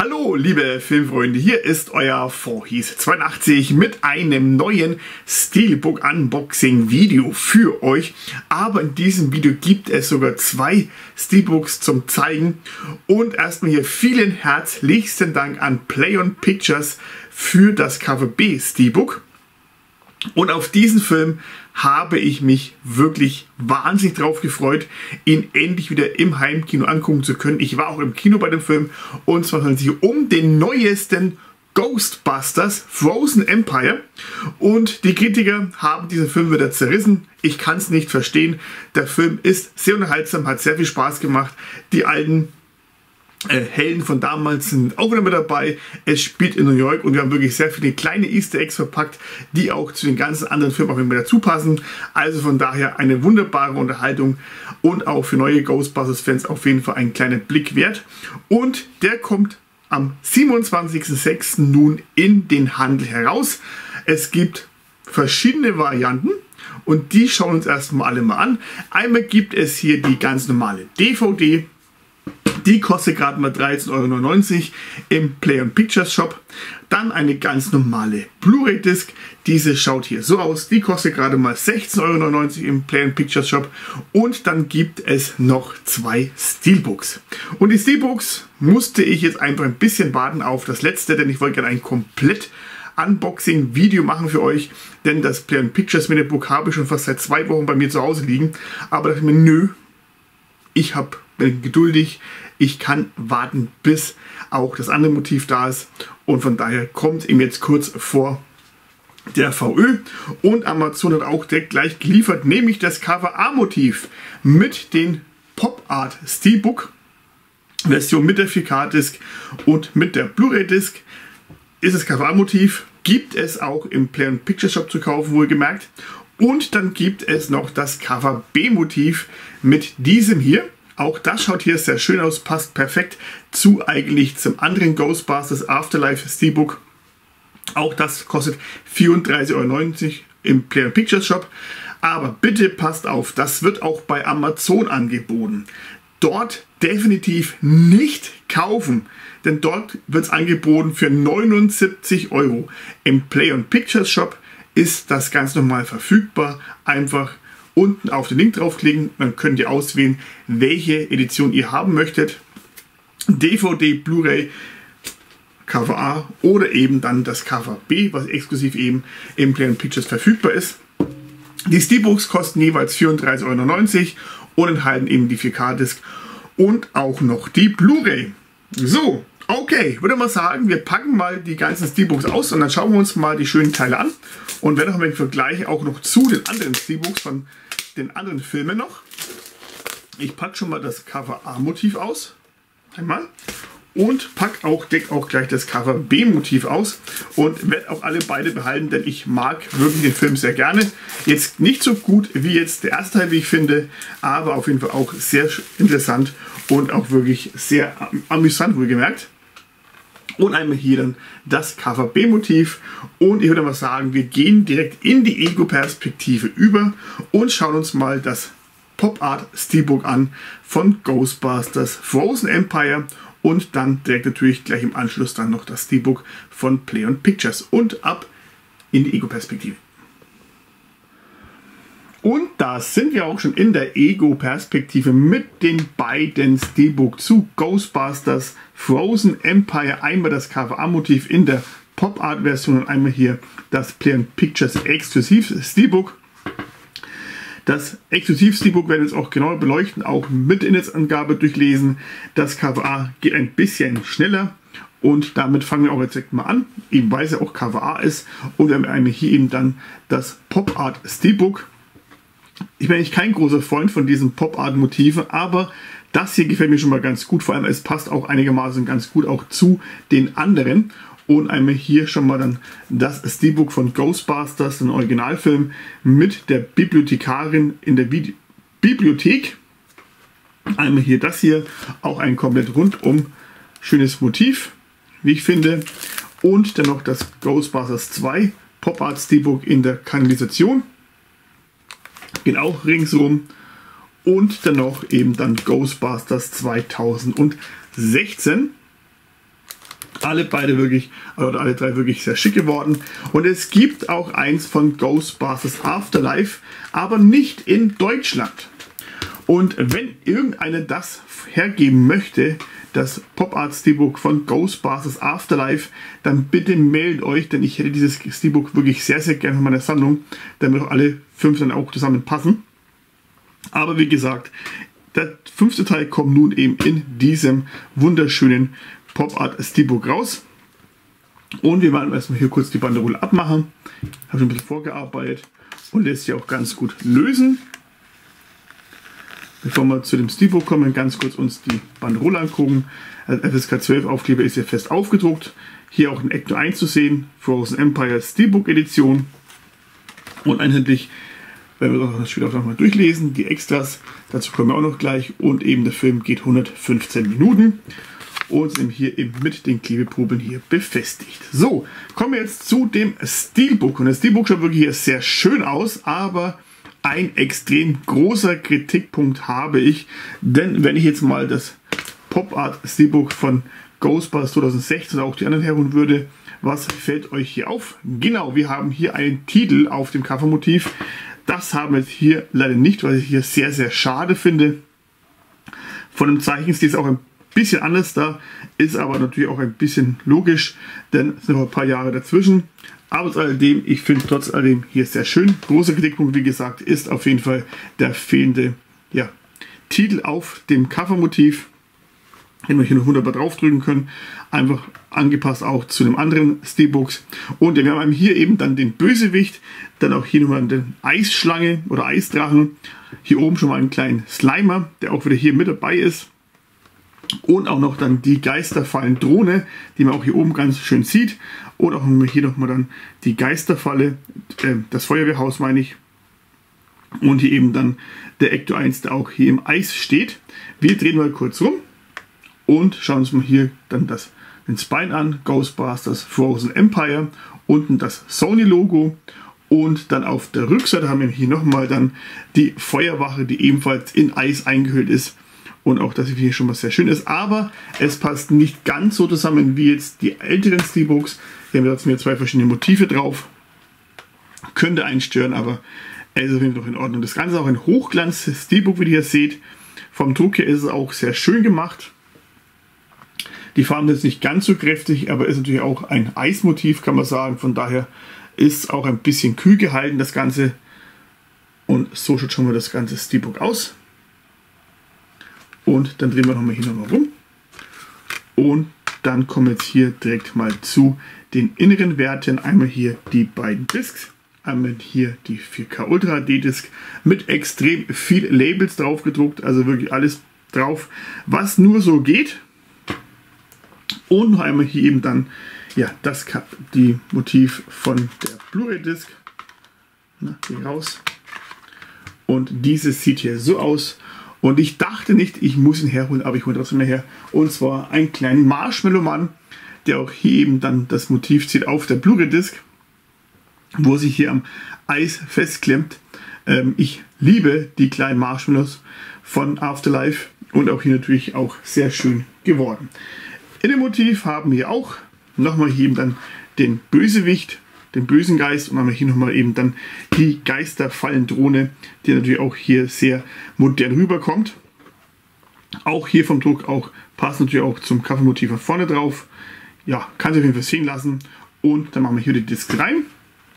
Hallo liebe Filmfreunde, hier ist euer Vorhies82 mit einem neuen Steelbook Unboxing Video für euch. Aber in diesem Video gibt es sogar zwei Steelbooks zum Zeigen. Und erstmal hier vielen herzlichsten Dank an Play-On Pictures für das Cover B Steelbook. Und auf diesen Film habe ich mich wirklich wahnsinnig drauf gefreut, ihn endlich wieder im Heimkino angucken zu können. Ich war auch im Kino bei dem Film und zwar handelt es sich um den neuesten Ghostbusters Frozen Empire. Und die Kritiker haben diesen Film wieder zerrissen. Ich kann es nicht verstehen. Der Film ist sehr unterhaltsam, hat sehr viel Spaß gemacht. Die alten Helden von damals sind auch wieder mit dabei. Es spielt in New York und wir haben wirklich sehr viele kleine Easter Eggs verpackt, die auch zu den ganzen anderen Filmen auch immer dazu passen. Also von daher eine wunderbare Unterhaltung und auch für neue Ghostbusters-Fans auf jeden Fall ein kleiner Blick wert. Und der kommt am 27.06. nun in den Handel heraus. Es gibt verschiedene Varianten. Und die schauen wir uns erstmal alle mal an. Einmal gibt es hier die ganz normale DVD. Die kostet gerade mal 13,99 € im Play-On Pictures Shop. Dann eine ganz normale Blu-ray-Disc. Diese schaut hier so aus. Die kostet gerade mal 16,99 € im Play-On Pictures Shop. Und dann gibt es noch zwei Steelbooks. Und die Steelbooks musste ich jetzt einfach ein bisschen warten auf das letzte, denn ich wollte gerne ein komplett Unboxing-Video machen für euch, denn das Play-On Pictures Minibook habe ich schon fast seit 2 Wochen bei mir zu Hause liegen. Aber da dachte ich mir, nö, bin geduldig, ich kann warten, bis auch das andere Motiv da ist und von daher kommt ihm jetzt kurz vor der VÖ und Amazon hat auch direkt gleich geliefert, nämlich das Cover A-Motiv mit den Pop Art Steelbook Version mit der 4K-Disc und mit der Blu-ray-Disc ist das Cover A-Motiv, gibt es auch im Play-On Picture Shop zu kaufen, wohlgemerkt. Und dann gibt es noch das Cover B-Motiv mit diesem hier. Auch das schaut hier sehr schön aus, passt perfekt eigentlich zum anderen Ghostbusters Afterlife Steelbook. Auch das kostet 34,99 € im Play-On Pictures Shop. Aber bitte passt auf, das wird auch bei Amazon angeboten. Dort definitiv nicht kaufen, denn dort wird es angeboten für 79 €. Im Play-On Pictures Shop ist das ganz normal verfügbar. Einfach unten auf den Link draufklicken, dann könnt ihr auswählen, welche Edition ihr haben möchtet. DVD, Blu-ray, Cover A oder eben dann das Cover B, was exklusiv eben im Play-On Pictures verfügbar ist. Die Steelbooks kosten jeweils 34,99 € und enthalten eben die 4K-Disc und auch noch die Blu-ray. So, okay, würde mal sagen, wir packen mal die ganzen Steelbooks aus und dann schauen wir uns mal die schönen Teile an und werden noch einen Vergleich auch noch zu den anderen Steelbooks von den anderen Filmen noch. Ich packe schon mal das Cover A-Motiv aus, einmal, und packe auch gleich das Cover B-Motiv aus und werde auch alle beide behalten, denn ich mag wirklich den Film sehr gerne. Jetzt nicht so gut wie jetzt der erste Teil, wie ich finde, aber auf jeden Fall auch sehr interessant und auch wirklich sehr amüsant, wohlgemerkt. Und einmal hier dann das Cover B-Motiv. Und ich würde mal sagen, wir gehen direkt in die Ego-Perspektive über und schauen uns mal das Pop Art Steelbook an von Ghostbusters Frozen Empire. Und dann direkt natürlich gleich im Anschluss dann noch das Steelbook von Play-On Pictures. Und ab in die Ego-Perspektive. Und da sind wir auch schon in der Ego-Perspektive mit den beiden Steelbook zu Ghostbusters Frozen Empire. Einmal das Cover A-Motiv in der Pop-Art-Version und einmal hier das Play-On Pictures Exklusiv Steelbook. Das Exklusiv-Steelbook werden wir jetzt auch genauer beleuchten, auch mit Inhaltsangabe durchlesen. Das Cover A geht ein bisschen schneller. Und damit fangen wir auch jetzt direkt mal an, eben weil es ja auch Cover A ist. Und wir haben einmal hier eben dann das Pop Art Steelbook. Ich bin eigentlich kein großer Freund von diesen Pop-Art-Motiven, aber das hier gefällt mir schon mal ganz gut. Vor allem, es passt auch einigermaßen ganz gut auch zu den anderen. Und einmal hier schon mal dann das Steelbook von Ghostbusters, den Originalfilm, mit der Bibliothekarin in der Bibliothek. Einmal hier das hier, auch ein komplett rundum schönes Motiv, wie ich finde. Und dann noch das Ghostbusters 2 Pop-Art Steelbook in der Kanalisation. Geht auch ringsrum und dann noch eben dann Ghostbusters 2016 Alle beide wirklich, oder alle drei wirklich sehr schick geworden. Und es gibt auch eins von Ghostbusters Afterlife, aber nicht in Deutschland. Und wenn irgendeiner das hergeben möchte, das Pop Art Steelbook von Ghostbusters Afterlife, dann bitte meldet euch, denn ich hätte dieses Steelbook wirklich sehr, sehr gerne in meiner Sammlung, damit auch alle 5 dann auch zusammenpassen. Aber wie gesagt, der 5. Teil kommt nun eben in diesem wunderschönen Pop Art Steelbook raus. Und wir werden erstmal hier kurz die Banderole abmachen. Habe schon ein bisschen vorgearbeitet und lässt sich auch ganz gut lösen. Bevor wir zu dem Steelbook kommen, ganz kurz uns die Banderole angucken. Der FSK 12 Aufkleber ist hier fest aufgedruckt. Hier auch in Ecto 1 zu sehen, Frozen Empire Steelbook Edition. Und einheitlich, wenn wir das Spiel auch nochmal durchlesen, die Extras, dazu kommen wir auch noch gleich. Und eben der Film geht 115 Minuten. Und sind hier eben mit den Klebeproben hier befestigt. So, kommen wir jetzt zu dem Steelbook. Und das Steelbook schaut wirklich hier sehr schön aus, aber ein extrem großer Kritikpunkt habe ich, denn wenn ich jetzt mal das Pop Art Steelbook von Ghostbusters 2016 auch die anderen herholen würde, was fällt euch hier auf? Genau, wir haben hier einen Titel auf dem Covermotiv. Das haben wir hier leider nicht, was ich hier sehr, sehr schade finde. Von dem Zeichenstil ist auch ein bisschen anders da, ist aber natürlich auch ein bisschen logisch, denn es sind noch ein paar Jahre dazwischen. Aber trotz alledem, ich finde trotz alledem hier sehr schön. Großer Kritikpunkt, wie gesagt, ist auf jeden Fall der fehlende Titel auf dem Covermotiv, den wir hier noch wunderbar draufdrücken können. Einfach angepasst auch zu den anderen Steelbooks. Und wir haben hier eben dann den Bösewicht, dann auch hier nochmal den Eisschlange oder Eisdrachen. Hier oben schon mal einen kleinen Slimer, der auch wieder hier mit dabei ist. Und auch noch dann die Geisterfallen-Drohne, die man auch hier oben ganz schön sieht. Und auch hier nochmal dann die Geisterfalle, das Feuerwehrhaus meine ich. Und hier eben dann der Ecto 1, der auch hier im Eis steht. Wir drehen mal kurz rum und schauen uns mal hier dann den Spine an. Ghostbusters Frozen Empire. Unten das Sony-Logo. Und dann auf der Rückseite haben wir hier nochmal dann die Feuerwache, die ebenfalls in Eis eingehüllt ist. Und auch das hier schon mal sehr schön ist, aber es passt nicht ganz so zusammen wie jetzt die älteren Steelbooks. Hier haben wir jetzt 2 verschiedene Motive drauf. Könnte einen stören, aber es ist auf jeden Fall noch in Ordnung. Das Ganze ist auch ein Hochglanz-Steelbook, wie ihr hier seht. Vom Druck her ist es auch sehr schön gemacht. Die Farben sind jetzt nicht ganz so kräftig, aber ist natürlich auch ein Eismotiv, kann man sagen. Von daher ist es auch ein bisschen kühl gehalten, das Ganze. Und so schaut schon mal das ganze Steelbook aus. Und dann drehen wir nochmal hier nochmal rum. Und dann kommen wir jetzt hier direkt mal zu den inneren Werten. Einmal hier die beiden Discs. Einmal hier die 4K Ultra HD Disc mit extrem viel Labels drauf gedruckt. Also wirklich alles drauf, was nur so geht. Und noch einmal hier eben dann die Motiv von der Blu-ray Disc. Hier raus. Und dieses sieht hier so aus. Und ich dachte nicht, ich muss ihn herholen, aber ich hole trotzdem mehr her. Und zwar einen kleinen Marshmallow-Mann, der auch hier eben dann das Motiv zieht auf der Blu-ray-Disc, wo sich hier am Eis festklemmt. Ich liebe die kleinen Marshmallows von Afterlife und auch hier natürlich auch sehr schön geworden. In dem Motiv haben wir auch nochmal hier eben dann den Bösewicht, den bösen Geist, und haben wir hier nochmal eben dann die Geisterfallendrohne, die natürlich auch hier sehr modern rüberkommt. Auch hier vom Druck auch passt natürlich auch zum Covermotiv von vorne drauf. Ja, kann sich auf jeden Fall sehen lassen. Und dann machen wir hier die Disc rein.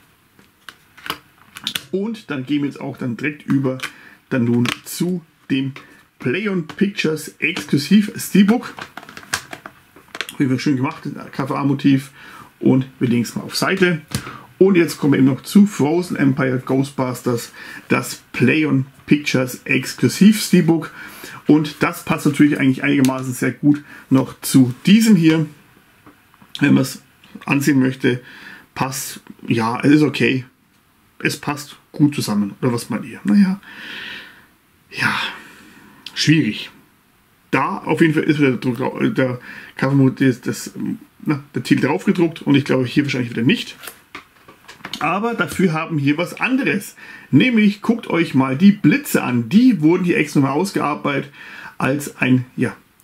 Und dann gehen wir jetzt auch dann direkt über dann nun zu dem Play-on Pictures Exklusiv Steelbook. Auf jeden Fall schön gemacht, das KVA-Motiv. Und wir legen es mal auf Seite. Und jetzt kommen wir eben noch zu Frozen Empire Ghostbusters, das Play-on Pictures Exklusiv Steelbook. Und das passt natürlich eigentlich einigermaßen sehr gut noch zu diesem hier. Wenn man es ansehen möchte, passt, ja, es ist okay. Es passt gut zusammen. Oder was meint ihr? Naja, ja, schwierig. Da auf jeden Fall ist wieder der Covermotiv, der Titel drauf gedruckt, und ich glaube hier wahrscheinlich wieder nicht. Aber dafür haben wir hier was anderes. Nämlich, guckt euch mal die Blitze an. Die wurden hier extra mal ausgearbeitet als ein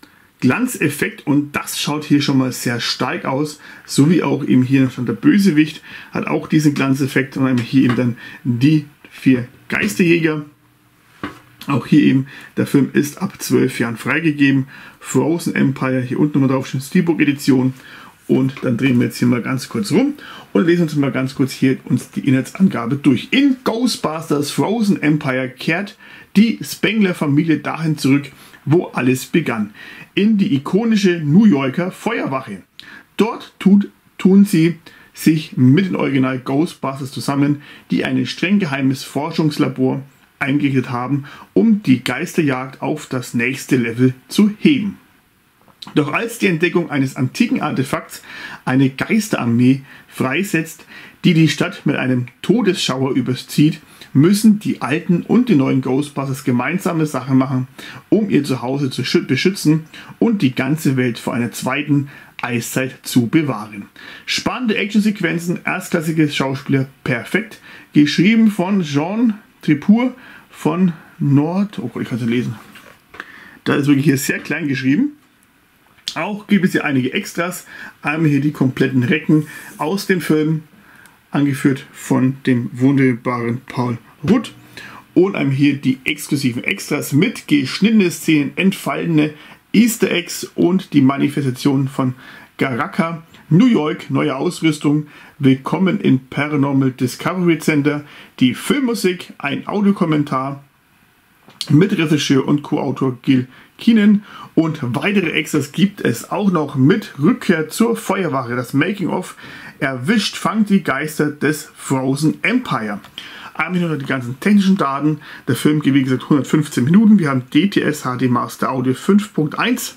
Glanzeffekt und das schaut hier schon mal sehr stark aus, so wie auch eben hier noch der Bösewicht hat auch diesen Glanzeffekt und hier eben dann die 4 Geisterjäger. Auch hier eben, der Film ist ab 12 Jahren freigegeben. Frozen Empire, hier unten nochmal drauf, Steelbook Edition. Und dann drehen wir jetzt hier mal ganz kurz rum und lesen uns mal ganz kurz hier uns die Inhaltsangabe durch. In Ghostbusters Frozen Empire kehrt die Spengler-Familie dahin zurück, wo alles begann. In die ikonische New Yorker Feuerwache. Dort tun sie sich mit den Original Ghostbusters zusammen, die ein streng geheimes Forschungslabor eingerichtet haben, um die Geisterjagd auf das nächste Level zu heben. Doch als die Entdeckung eines antiken Artefakts eine Geisterarmee freisetzt, die die Stadt mit einem Todesschauer überzieht, müssen die alten und die neuen Ghostbusters gemeinsame Sache machen, um ihr Zuhause zu beschützen und die ganze Welt vor einer zweiten Eiszeit zu bewahren. Spannende Actionsequenzen, erstklassige Schauspieler, perfekt. Geschrieben von Jean Tripur von Nord... Oh Gott, ich kann es nicht lesen. Da ist wirklich hier sehr klein geschrieben. Auch gibt es hier einige Extras. Einmal hier die kompletten Recken aus dem Film, angeführt von dem wunderbaren Paul Rudd. Und einmal hier die exklusiven Extras mit geschnittene Szenen, entfallene Easter Eggs und die Manifestation von Garaka. New York, neue Ausrüstung, willkommen im Paranormal Discovery Center, die Filmmusik, ein Audiokommentar mit Regisseur und Co-Autor Gil Keenan und weitere Extras gibt es auch noch mit Rückkehr zur Feuerwache, das Making-of, erwischt, fangt die Geister des Frozen Empire. Einmal noch die ganzen technischen Daten, der Film geht wie gesagt 115 Minuten, wir haben DTS HD Master Audio 5.1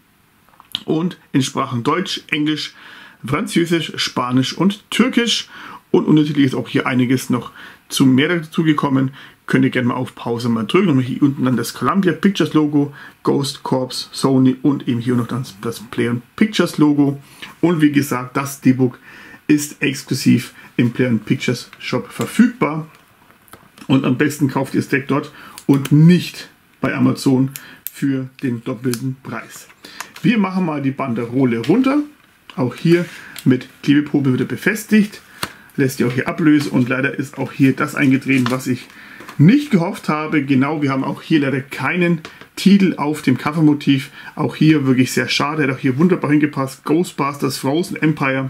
und in Sprachen Deutsch, Englisch, Französisch, Spanisch und Türkisch und unterschiedlich ist auch hier einiges noch zu mehr dazu gekommen. Könnt ihr gerne mal auf Pause mal drücken und hier unten dann das Columbia Pictures Logo, Ghost Corps, Sony und eben hier noch das Play Pictures Logo. Und wie gesagt, das Steelbook ist exklusiv im Play Pictures Shop verfügbar. Und am besten kauft ihr das Deck dort und nicht bei Amazon für den doppelten Preis. Wir machen mal die Banderole runter. Auch hier mit Klebeprobe wieder befestigt. Lässt ihr auch hier ablösen und leider ist auch hier das eingetreten, was ich nicht gehofft habe. Genau, wir haben auch hier leider keinen Titel auf dem Covermotiv. Auch hier wirklich sehr schade, hat auch hier wunderbar hingepasst. Ghostbusters Frozen Empire.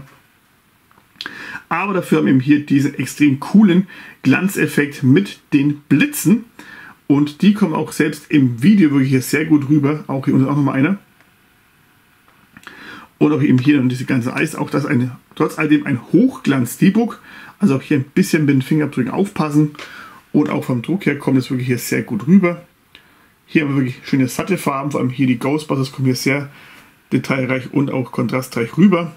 Aber dafür haben wir hier diesen extrem coolen Glanzeffekt mit den Blitzen. Und die kommen auch selbst im Video wirklich hier sehr gut rüber. Auch hier unten auch nochmal einer. Und auch eben hier dann diese ganze Eis. Auch das trotz alledem ein Hochglanz-Steelbook. Also auch hier ein bisschen mit den Fingerabdrücken aufpassen. Und auch vom Druck her kommt es wirklich hier sehr gut rüber. Hier haben wir wirklich schöne satte Farben. Vor allem hier die Ghostbusters kommen hier sehr detailreich und auch kontrastreich rüber.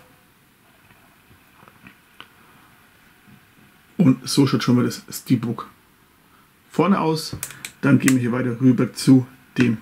Und so schaut schon mal das Steelbook vorne aus. Dann gehen wir hier weiter rüber zu dem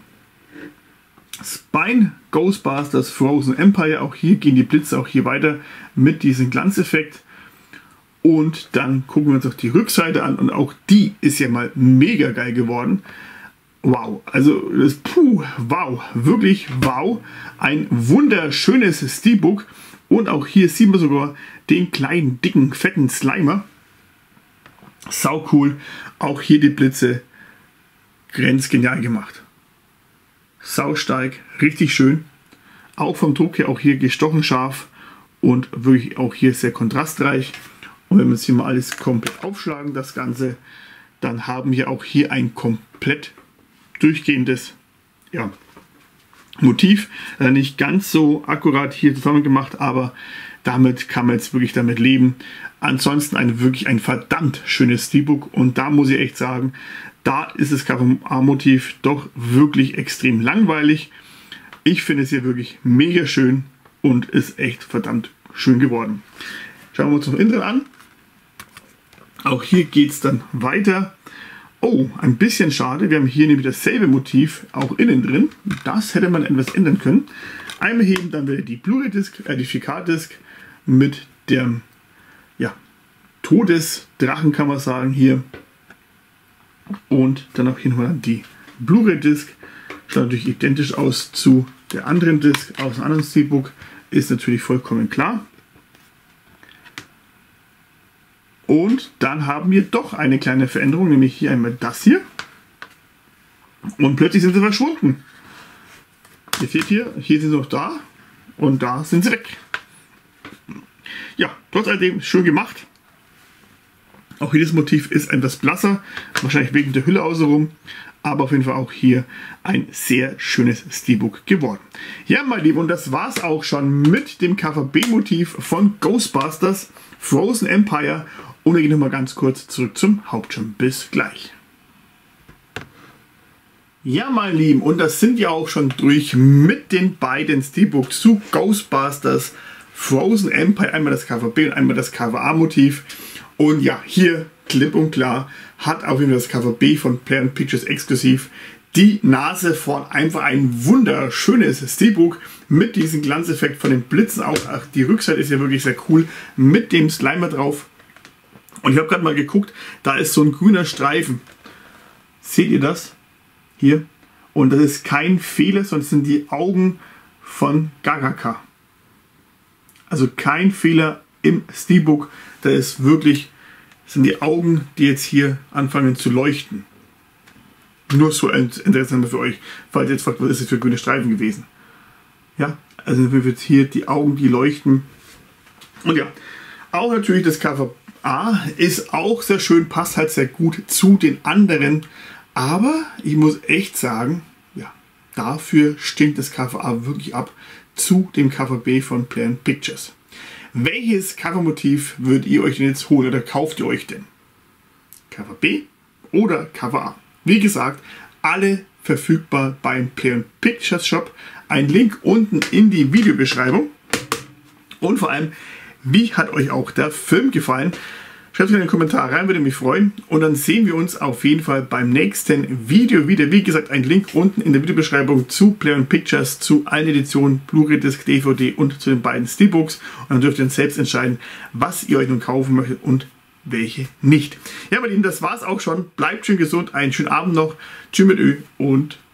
Spine Ghostbusters Frozen Empire. Auch hier gehen die Blitze auch hier weiter mit diesem Glanzeffekt. Und dann gucken wir uns auch die Rückseite an und auch die ist ja mal mega geil geworden. Wow, also das wow, wirklich wow. Ein wunderschönes Steelbook und auch hier sieht man sogar den kleinen, dicken, fetten Slimer. Sau cool. Auch hier die Blitze grenzgenial gemacht. Sau stark, richtig schön. Auch vom Druck her auch hier gestochen scharf und wirklich auch hier sehr kontrastreich. Und wenn wir jetzt hier mal alles komplett aufschlagen, das Ganze, dann haben wir auch hier ein komplett durchgehendes Motiv. Nicht ganz so akkurat hier zusammen gemacht, aber damit kann man jetzt wirklich damit leben. Ansonsten wirklich ein verdammt schönes Steelbook und da muss ich echt sagen, da ist das Cover-Motiv doch wirklich extrem langweilig. Ich finde es hier wirklich mega schön und ist echt verdammt schön geworden. Schauen wir uns noch innen an. Auch hier geht es dann weiter. Oh, ein bisschen schade. Wir haben hier nämlich dasselbe Motiv auch innen drin. Das hätte man etwas ändern können. Einmal heben dann wieder die Blu-ray-Disc, die 4K-Disc mit der Todesdrachen, kann man sagen, hier. Und dann auch hier nochmal die Blu-ray-Disc. Schaut natürlich identisch aus zu der anderen Disc aus einem anderen Steelbook ist natürlich vollkommen klar. Und dann haben wir doch eine kleine Veränderung, nämlich hier einmal das hier. Und plötzlich sind sie verschwunden. Ihr seht hier sind sie noch da und da sind sie weg. Ja, trotz alledem schön gemacht. Auch hier das Motiv ist etwas blasser, wahrscheinlich wegen der Hülle außenrum, aber auf jeden Fall auch hier ein sehr schönes Steelbook geworden. Ja, meine Lieben, und das war es auch schon mit dem KVB-Motiv von Ghostbusters Frozen Empire. Und wir gehen nochmal ganz kurz zurück zum Hauptschirm. Bis gleich. Ja, meine Lieben, und das sind wir auch schon durch mit den beiden Steelbooks zu Ghostbusters Frozen Empire. Einmal das KVB und einmal das KVA-Motiv. Und ja, hier klipp und klar hat auf jeden Fall das KVB von Player Pictures exklusiv die Nase vorn. Einfach ein wunderschönes Steelbook mit diesem Glanzeffekt von den Blitzen. Auch die Rückseite ist ja wirklich sehr cool mit dem Slimer drauf. Und ich habe gerade mal geguckt, da ist so ein grüner Streifen. Seht ihr das? Hier. Und das ist kein Fehler, sondern das sind die Augen von Gagaka. Also kein Fehler im Steelbook. Da ist wirklich, das sind die Augen, die jetzt hier anfangen zu leuchten. Nur so interessant für euch, falls ihr jetzt fragt, was ist das für grüne Streifen gewesen. Ja, also wird hier die Augen, die leuchten. Und ja, auch natürlich das KVA ist auch sehr schön, passt halt sehr gut zu den anderen. Aber ich muss echt sagen, ja, dafür stinkt das KVA wirklich ab zu dem KVB von Player Pictures. Welches Covermotiv würdet ihr euch denn jetzt holen oder kauft ihr euch denn? KVB oder KVA? Wie gesagt, alle verfügbar beim Player Pictures Shop. Ein Link unten in die Videobeschreibung. Und vor allem, wie hat euch auch der Film gefallen? Schreibt es in den Kommentar rein, würde mich freuen. Und dann sehen wir uns auf jeden Fall beim nächsten Video wieder. Wie gesagt, ein Link unten in der Videobeschreibung zu Player Pictures, zu allen Editionen, Blu-ray Disc, DVD und zu den beiden Steelbooks. Und dann dürft ihr dann selbst entscheiden, was ihr euch nun kaufen möchtet und welche nicht. Ja, meine Lieben, das war's auch schon. Bleibt schön gesund, einen schönen Abend noch. Tschüss mit Ö und